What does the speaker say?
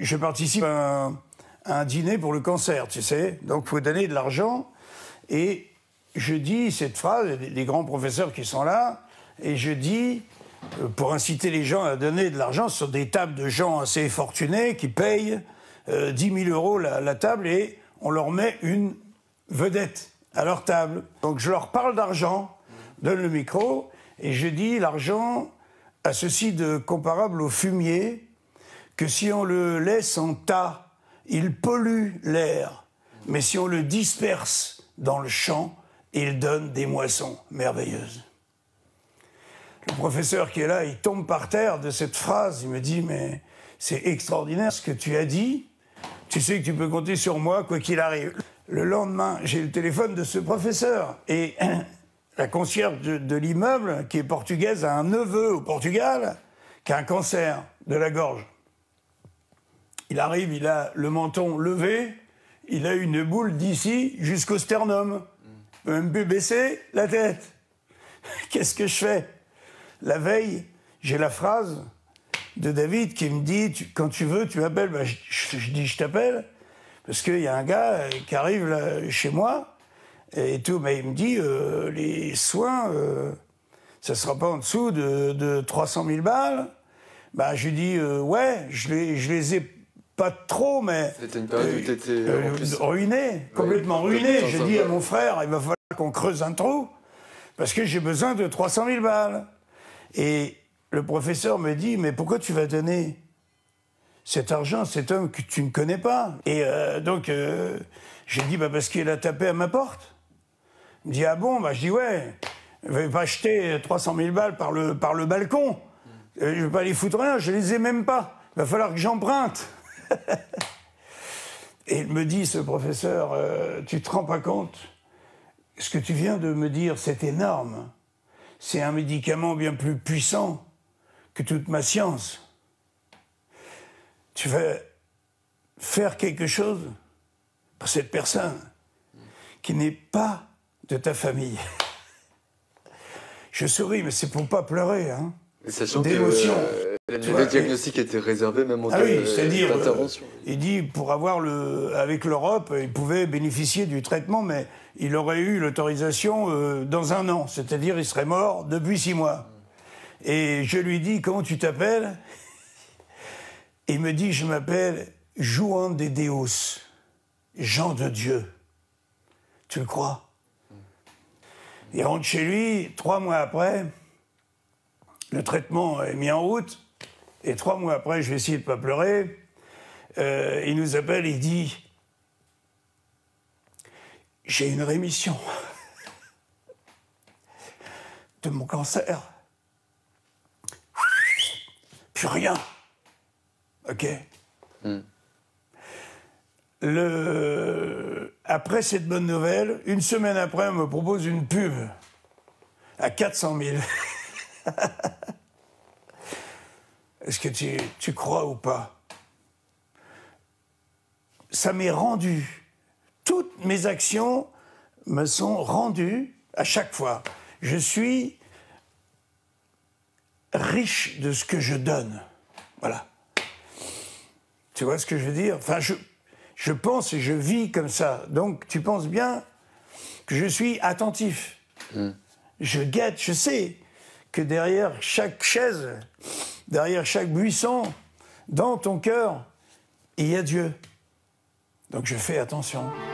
je participe à un dîner pour le cancer, tu sais. Donc, il faut donner de l'argent. Et je dis cette phrase, les grands professeurs qui sont là, et je dis, pour inciter les gens à donner de l'argent, sur des tables de gens assez fortunés qui payent 10 000 € la table, et on leur met une vedette à leur table. Donc, je leur parle d'argent, donne le micro, et je dis, l'argent a ceci de comparable au fumier, que si on le laisse en tas, il pollue l'air. Mais si on le disperse dans le champ, il donne des moissons merveilleuses. Le professeur qui est là, il tombe par terre de cette phrase. Il me dit, mais c'est extraordinaire ce que tu as dit. Tu sais que tu peux compter sur moi, quoi qu'il arrive. Le lendemain, j'ai le téléphone de ce professeur. Et la concierge de l'immeuble, qui est portugaise, a un neveu au Portugal qui a un cancer de la gorge. Il arrive, il a le menton levé, il a une boule d'ici jusqu'au sternum. Il peut même plus baisser la tête. Qu'est-ce que je fais? La veille, j'ai la phrase de David qui me dit « Quand tu veux, tu m'appelles. » Ben, je dis « Je t'appelle » parce qu'il y a un gars qui arrive là, chez moi et tout. Mais il me dit « Les soins, ça ne sera pas en dessous de 300 000 balles. » Ben, je lui dis « Ouais, je les ai pas trop, mais... » C'était une période où tu étais ruiné, complètement ruiné. J'ai dit à mon frère, il va falloir qu'on creuse un trou, parce que j'ai besoin de 300 000 balles. Et le professeur me dit, mais pourquoi tu vas donner cet argent à cet homme que tu ne connais pas? Et donc, j'ai dit, bah, parce qu'il a tapé à ma porte. Il me dit, ah bon? Bah, je dis, ouais, je ne vais pas acheter 300 000 balles par le balcon. Je ne vais pas les foutre rien, je ne les ai même pas. Il va falloir que j'emprunte. Et il me dit, ce professeur, tu te rends pas compte? Ce que tu viens de me dire, c'est énorme. C'est un médicament bien plus puissant que toute ma science. Tu vas faire quelque chose pour cette personne qui n'est pas de ta famille. Je souris, mais c'est pour pas pleurer, hein. Sachant d'émotion. Le diagnostic était réservé même en cas d'intervention. Il dit, pour avoir avec l'Europe, il pouvait bénéficier du traitement, mais il aurait eu l'autorisation dans 1 an. C'est-à-dire, il serait mort depuis 6 mois. Et je lui dis, comment tu t'appelles? Il me dit, je m'appelle Juan de Deus, Jean de Dieu. Tu le crois? Il rentre chez lui, 3 mois après, le traitement est mis en route, et 3 mois après, je vais essayer de ne pas pleurer, il nous appelle, il dit « J'ai une rémission de mon cancer. Plus rien. » OK. Après cette bonne nouvelle, 1 semaine après, on me propose une pub à 400 000. Est-ce que tu crois ou pas? Ça m'est rendu. Toutes mes actions me sont rendues à chaque fois. Je suis riche de ce que je donne. Voilà. Tu vois ce que je veux dire? Enfin, je pense et je vis comme ça. Donc, tu penses bien que je suis attentif. Je guette, je sais que derrière chaque chaise, derrière chaque buisson, dans ton cœur, il y a Dieu. Donc je fais attention.